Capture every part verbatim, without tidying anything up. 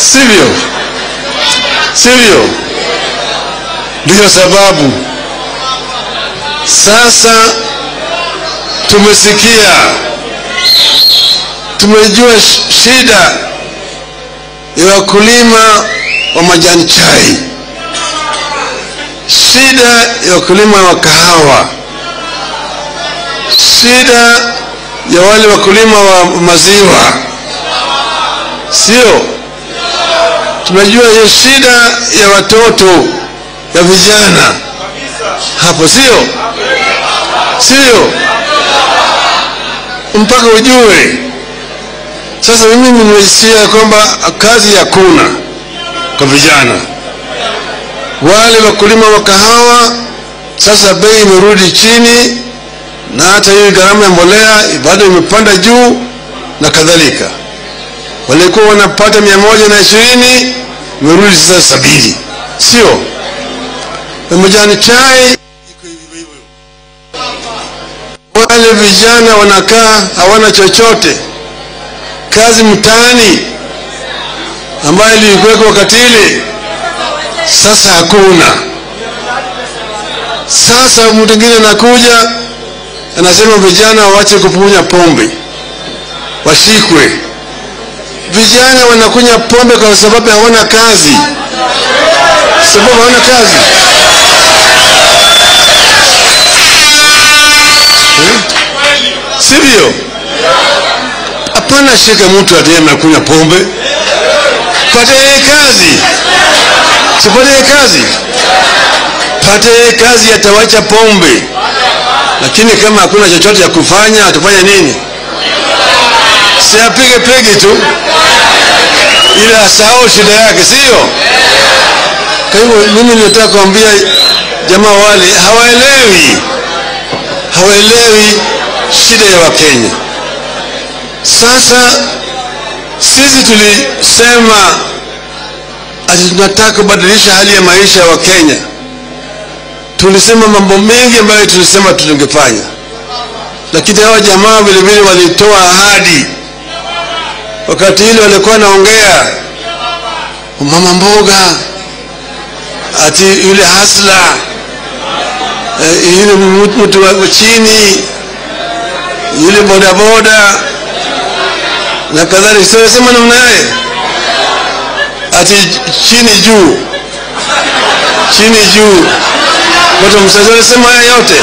Sivyo? Sivyo? Ndio sababu sasa tumesikia, tumejua shida ya wakulima wa majani chai, shida ya wakulima wa kahawa, shida ya wale wakulima wa maziwa. Sio? Tunajua hiyo shida ya watoto, ya vijana hapo. Sio? Sio? Mpaka ujue. Sasa mimi nimesikia kwamba kazi hakuna kwa vijana. Wale wakulima wa kahawa sasa bei imerudi chini, na hata hiyo gharama ya mbolea bado imepanda juu na kadhalika. Walikuwa wanapata mia moja na ishirini, imerudi sasa sabini. Sio? Majani chai iko hivyo hivyo. Wale vijana wanakaa hawana chochote. Kazi mtaani ambayo ilikuwa wakati ile sasa hakuna. Sasa mtu mwingine anakuja anasema vijana waache kupunya pombe, washikwe. Vijana wanakunywa pombe kwa sababu hawana kazi. Sababu hawana kazi. Hmm? Sivyo? Hapana shika mtu ati anakunywa pombe. Pate kazi. Sipate kazi. Pate kazi atawacha pombe. Lakini kama hakuna chochote ya kufanya, atafanya nini? Si apige pege tu, ila asahau shida yake. Sio? Kwa hivyo mimi nataka kuambia jamaa wale hawaelewi, hawaelewi shida ya Wakenya. Sasa sisi tulisema ati tunataka kubadilisha hali ya maisha ya Wakenya. Tulisema mambo mengi ambayo tulisema tungefanya, lakini hawa jamaa vile vile walitoa ahadi. Wakati ile walikuwa naongea mama mboga, ati yule hasla, yule mtu wa chini, yule boda boda na kadhalika. Sio sema namna yake, ati chini juu, chini juu. Watu msazole sema haya yote.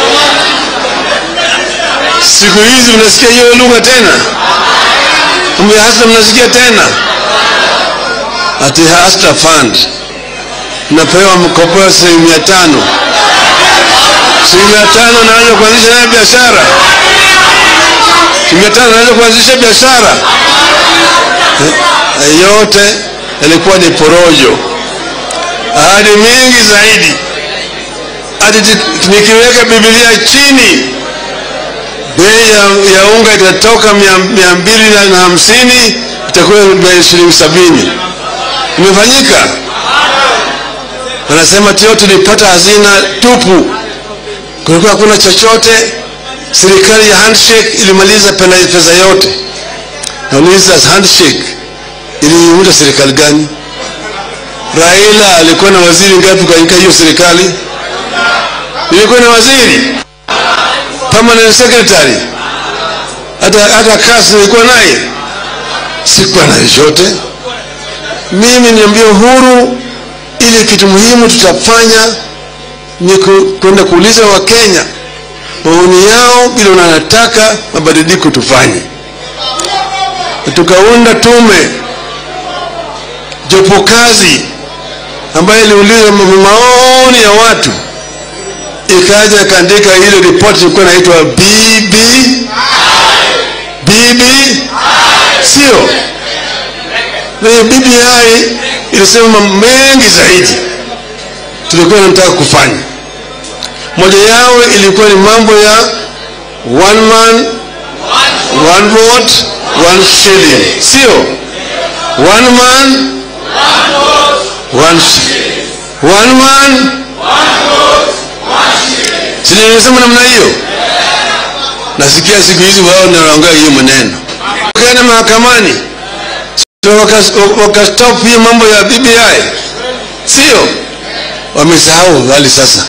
Siku hizi mnasikia hiyo lugha tena? Mwe hasa mnasikia tena? Ati hasta fund napewa mkopo wa shilingi mia tano. Shilingi mia tano naanza kuanzisha nayo biashara. Shilingi mia tano naanza kuanzisha biashara. Yote yalikuwa ni porojo. Ahadi mingi zaidi. Ati nikiweka Biblia chini, bei ya, ya unga itatoka mia mbili na hamsini, itakuwa shilingi sabini. Imefanyika? Wanasema tio tulipata hazina tupu, kulikuwa hakuna chochote. Serikali ya handshake ilimaliza pesa yote. Nauliza, handshake iliunda serikali gani? Raila alikuwa na waziri ngapi katika hiyo serikali? Ilikuwa na waziri, permanent secretary, hata hata kasi ilikuwa naye. Sikuwa na yote. Mimi niambia uhuru, ili kitu muhimu tutafanya ni kwenda kuuliza Wakenya maoni yao bila wanataka mabadiliko tufanye. Tukaunda tume jopo kazi ambayo iliuliza maoni ya watu, ikaja kaandika ile report ilikuwa inaitwa B B B B. Sio? Na B B I ilisema mengi zaidi tulikuwa tunataka kufanya. Moja yao ilikuwa ni mambo ya one man one vote one shilling. Sio? One man one vote one shilling. One man one vote one shilling. Sisi tunasema namna hiyo. Nasikia siku hizi wao wanaongea hiyo maneno. Kwenda mahakamani wakastop hii mambo ya B B I, sio? Wamesahau wali sasa.